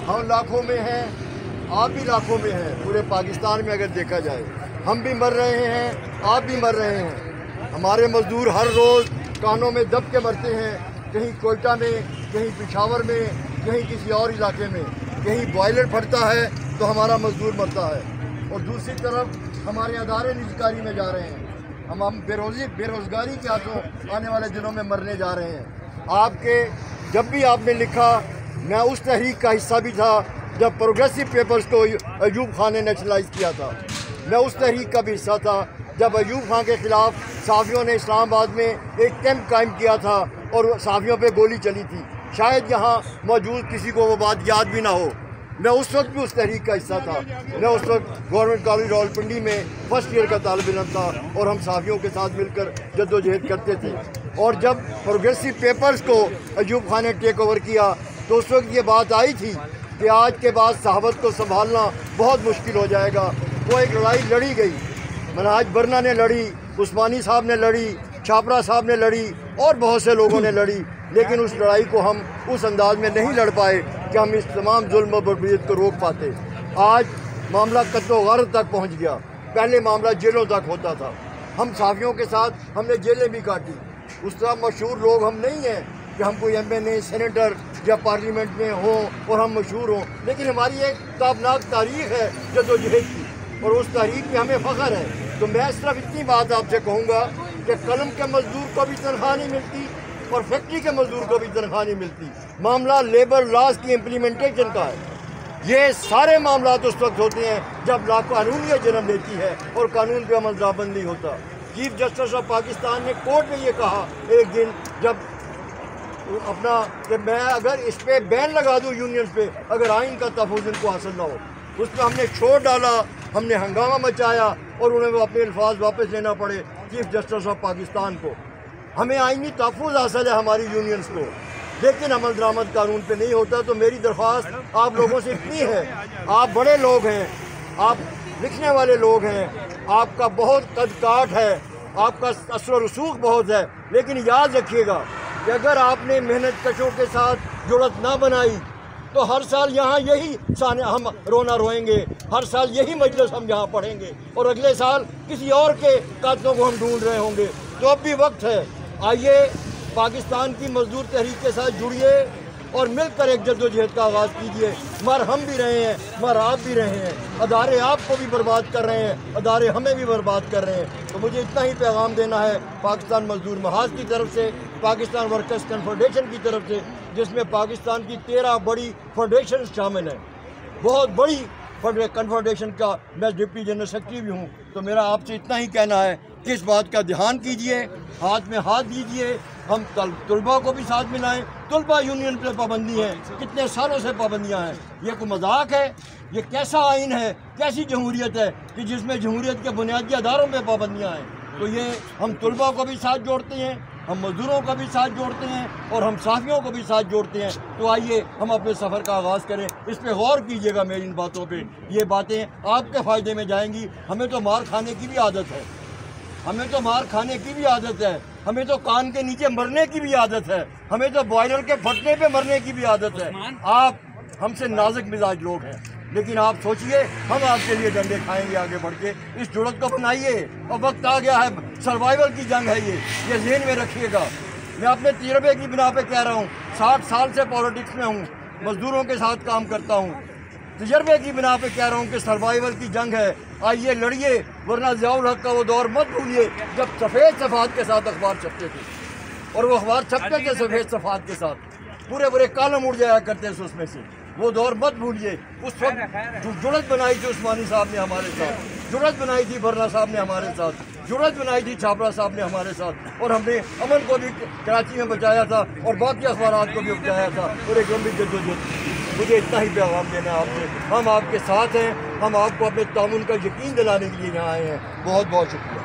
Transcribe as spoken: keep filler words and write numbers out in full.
ہم لاکھوں میں ہیں، آپ بھی لاکھوں میں ہیں، پورے پاکستان میں اگر دیکھا جائے ہم بھی مر رہے ہیں، آپ بھی مر رہے ہیں۔ ہمارے مزدور ہر روز کانوں میں دب کے مرتے ہیں، کہیں کوئٹہ میں، کہیں پشاور میں، کہیں کسی اور علاقے میں، کہیں بوائلر پھٹتا ہے تو ہمارا مزدور مرتا ہے، اور دوسری طرف ہمارے ادارے نجکاری میں جا رہے ہیں، ہم ہم بے روزی بے روزگاری کے ہاتھوں آنے والے دنوں میں مرنے جا رہے ہیں۔ آپ کے جب بھی آپ نے لکھا، میں اس تحریک کا حصہ بھی تھا جب پروگریسو پیپرز کو ایوب خان نے نیشنلائز کیا تھا، میں اس تحریک کا بھی حصہ تھا جب ایوب خان کے خلاف صحافیوں نے اسلام آباد میں ایک کیمپ قائم کیا تھا اور صحافیوں پہ گولی چلی تھی، شاید یہاں موجود کسی کو وہ بات یاد بھی نہ ہو، میں اس وقت بھی اس تحریک کا حصہ تھا۔ میں اس وقت گورنمنٹ کالج راولپنڈی میں فرسٹ ایئر کا طالب علم تھا اور ہم صحافیوں کے ساتھ مل کر جد و جہد کرتے تھے، اور جب پروگریسو پیپرز کو ایوب خان نے ٹیک اوور کیا تو اس وقت یہ بات آئی تھی کہ آج کے بعد صحافت کو سنبھالنا بہت مشکل ہو جائے گا۔ وہ ایک لڑائی لڑی گئی، منہاج برنا نے لڑی، عثمانی صاحب نے لڑی، چھاپرا صاحب نے لڑی، اور بہت سے لوگوں نے لڑی، لیکن اس لڑائی کو ہم اس انداز میں نہیں لڑ پائے کہ ہم اس تمام ظلم و بربریت کو روک پاتے۔ آج معاملہ قتل و غارت تک پہنچ گیا، پہلے معاملہ جیلوں تک ہوتا تھا، ہم صحافیوں کے ساتھ ہم نے جیلیں بھی کاٹی۔ اس طرح مشہور لوگ ہم نہیں ہیں کہ ہم کوئی ایم این اے، سینیٹر یا پارلیمنٹ میں ہوں اور ہم مشہور ہوں، لیکن ہماری ایک تابناک تاریخ ہے جد و جہد کی، اور اس تاریخ پہ ہمیں فخر ہے۔ تو میں صرف اتنی بات آپ سے کہوں گا کہ قلم کے مزدور کو بھی تنخواہ نہیں ملتی اور فیکٹری کے مزدور کو بھی تنخواہ نہیں ملتی، معاملہ لیبر لاز کی امپلیمنٹیشن کا ہے۔ یہ سارے معاملات اس وقت ہوتے ہیں جب لا قانونیت جنم لیتی ہے اور قانون پہ عمل درآمد نہیں ہوتا۔ چیف جسٹس آف پاکستان نے کورٹ میں یہ کہا ایک دن جب اپنا کہ میں اگر اس پہ بین لگا دوں یونینز پہ اگر آئین کا تحفظ ان کو حاصل نہ ہو، اس پہ ہم نے چھوڑ ڈالا، ہم نے ہنگامہ مچایا اور انہیں وہ اپنے الفاظ واپس لینا پڑے چیف جسٹس آف پاکستان کو۔ ہمیں آئینی تحفظ حاصل ہے ہماری یونینز کو، لیکن عمل درآمد قانون پہ نہیں ہوتا۔ تو میری درخواست آپ لوگوں سے اتنی ہے، آپ بڑے لوگ ہیں، آپ لکھنے والے لوگ ہیں، آپ کا بہت قد کاٹ ہے، آپ کا اثر و رسوخ بہت ہے، لیکن یاد رکھیے گا کہ اگر آپ نے محنت کشوں کے ساتھ جڑت نہ بنائی تو ہر سال یہاں یہی ہم رونا روئیں گے، ہر سال یہی مجلس ہم یہاں پڑھیں گے، اور اگلے سال کسی اور کے قاتلوں کو ہم ڈھونڈ رہے ہوں گے۔ تو اب بھی وقت ہے، آئیے پاکستان کی مزدور تحریک کے ساتھ جڑیے اور مل کر ایک جد و جہد کا آغاز کیجیے۔ مر ہم بھی رہے ہیں، مر آپ بھی رہے ہیں، ادارے آپ کو بھی برباد کر رہے ہیں، ادارے ہمیں بھی برباد کر رہے ہیں۔ تو مجھے اتنا ہی پیغام دینا ہے پاکستان مزدور محاذ کی طرف سے، پاکستان ورکرز کنفیڈریشن کی طرف سے، جس میں پاکستان کی تیرہ بڑی فیڈریشن شامل ہیں، بہت بڑی کنفیڈریشن کا میں ڈپٹی جنرل سیکرٹری بھی ہوں۔ تو میرا آپ سے اتنا ہی کہنا ہے کہ اس بات کا دھیان کیجیے، ہاتھ میں ہاتھ دیجیے، ہم طلباء کو بھی ساتھ ملائیں۔ طلباء یونین پہ پابندی ہے، کتنے سالوں سے پابندیاں ہیں، یہ کوئی مذاق ہے؟ یہ کیسا آئین ہے، کیسی جمہوریت ہے کہ جس میں جمہوریت کے بنیادی اداروں پہ پابندیاں ہیں؟ تو یہ ہم طلباء کو بھی ساتھ جوڑتے ہیں، ہم مزدوروں کا بھی ساتھ جوڑتے ہیں، اور ہم صحافیوں کو بھی ساتھ جوڑتے ہیں۔ تو آئیے ہم اپنے سفر کا آغاز کریں، اس پہ غور کیجیے گا میری ان باتوں پہ، یہ باتیں آپ کے فائدے میں جائیں گی۔ ہمیں تو مار کھانے کی بھی عادت ہے، ہمیں تو مار کھانے کی بھی عادت ہے، ہمیں تو کان کے نیچے مرنے کی بھی عادت ہے، ہمیں تو بوائلر کے پھٹنے پہ مرنے کی بھی عادت ہے۔ آپ ہم سے نازک مزاج لوگ ہیں، لیکن آپ سوچئے ہم آپ کے لیے ڈنڈے کھائیں گے آگے بڑھ کے۔ اس جڑت کو بنائیے، اور وقت آ گیا ہے، سروائیول کی جنگ ہے یہ یہ ذہن میں رکھیے گا۔ میں اپنے تجربے کی بنا پہ کہہ رہا ہوں، ساٹھ سال سے پالیٹکس میں ہوں، مزدوروں کے ساتھ کام کرتا ہوں، تجربے کی بنا پہ کہہ رہا ہوں کہ سروائیول کی جنگ ہے، آئیے لڑیے، ورنہ ضیاء الحق کا وہ دور مت بھولیے جب سفید صفحات کے ساتھ اخبار چھپتے تھے، اور وہ اخبار چھپتے تھے سفید صفحات کے ساتھ، پورے پورے کالم اڑ جایا کرتے تھے اس میں سے، وہ دور مت بھولیے۔ اس وقت جو جڑت بنائی تھی عثمانی صاحب نے ہمارے ساتھ، جڑت بنائی تھی برنا صاحب نے ہمارے ساتھ، جڑت بنائی تھی چھاپرا صاحب نے ہمارے ساتھ، اور ہم نے امن کو بھی کراچی میں بچایا تھا اور باقی اخبارات کو بھی بچایا تھا، اور ایک لمبی جدوجہد۔ مجھے اتنا ہی پیغام دینا ہے آپ سے، ہم آپ کے ساتھ ہیں، ہم آپ کو اپنے تعاون کا یقین دلانے کے لیے یہاں آئے ہیں۔ بہت بہت شکریہ۔